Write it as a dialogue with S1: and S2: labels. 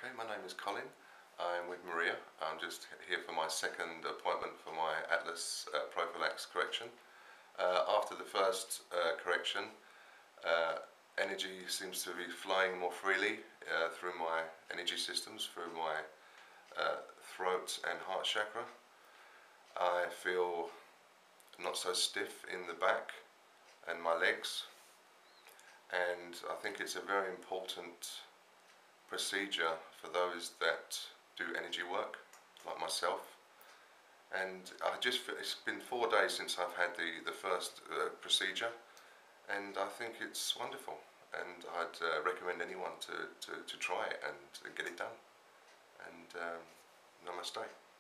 S1: Okay, my name is Colin. I'm with Maria. I'm just here for my second appointment for my Atlas prophylax correction. After the first correction, energy seems to be flowing more freely through my energy systems, through my throat and heart chakra. I feel not so stiff in the back and my legs, and I think it's a very important procedure for those that do energy work like myself. And it's been 4 days since I've had the first procedure, and I think it's wonderful, and I'd recommend anyone to try it and get it done. And namaste.